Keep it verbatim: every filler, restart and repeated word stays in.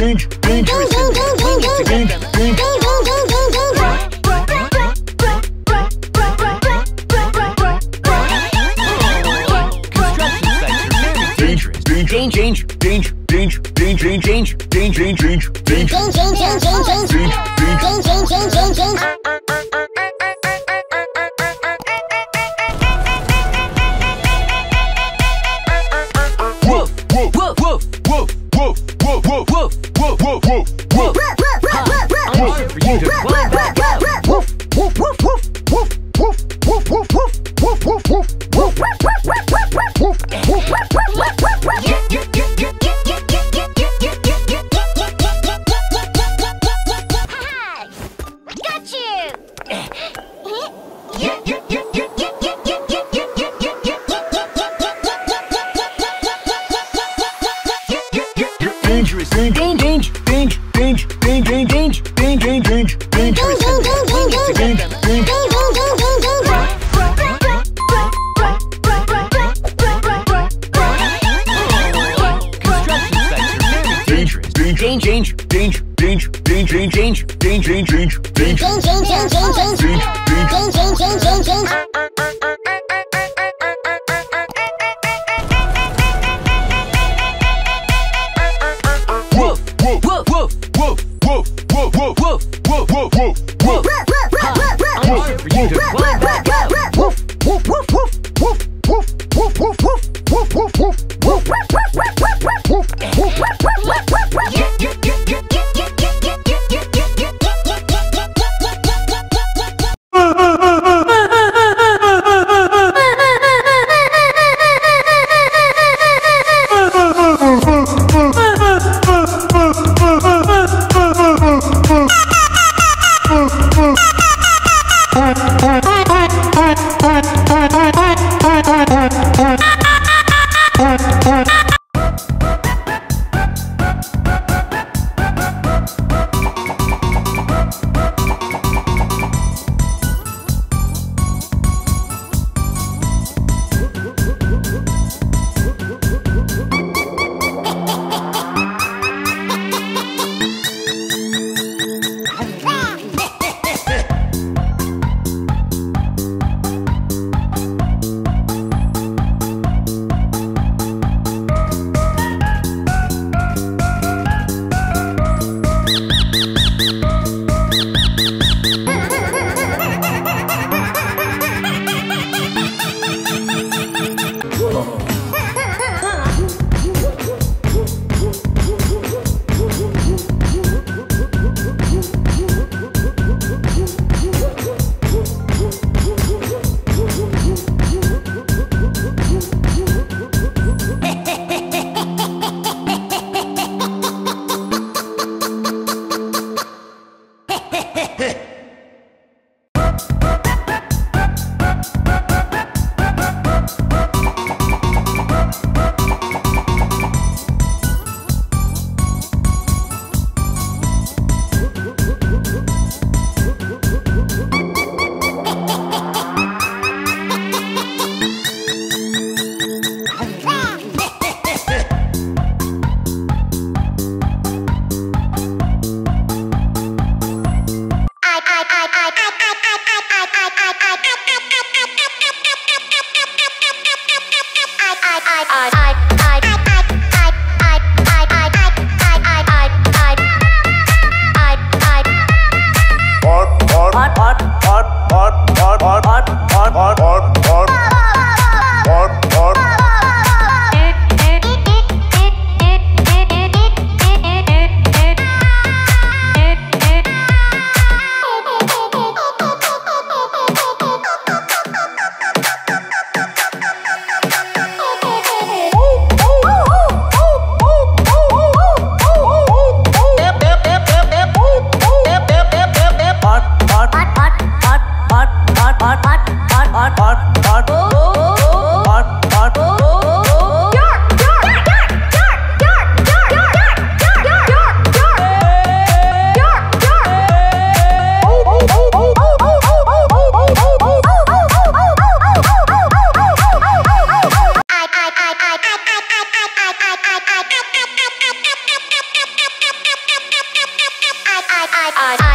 dangerous, dangerous, dangerous, Danger, danger, danger, danger, danger, danger, danger, danger, Woof, woof, woof, woof, woof, woof, woof, woof, woof, woof, woof, woof. I'm here for you to climb back up. Woof, woof, woof, woof, woof, woof, woof, woof, woof, woof, woof, woof, woof, woof, woof, woof. Dangerous, danger, danger, danger, danger, danger, danger, danger, danger, dangerous, danger, danger. Construction sites are very dangerous. Danger, danger, danger, danger, danger, danger, danger, danger, danger, danger, danger. Woof, woof, woof, woof, woof, woof, woof, woof, woof, woof, woof, woof. I'm here for you to climb back up. Woof, woof, woof, woof, woof, woof, woof, woof, woof, woof, woof, woof, woof, woof, woof, woof. I, I, I.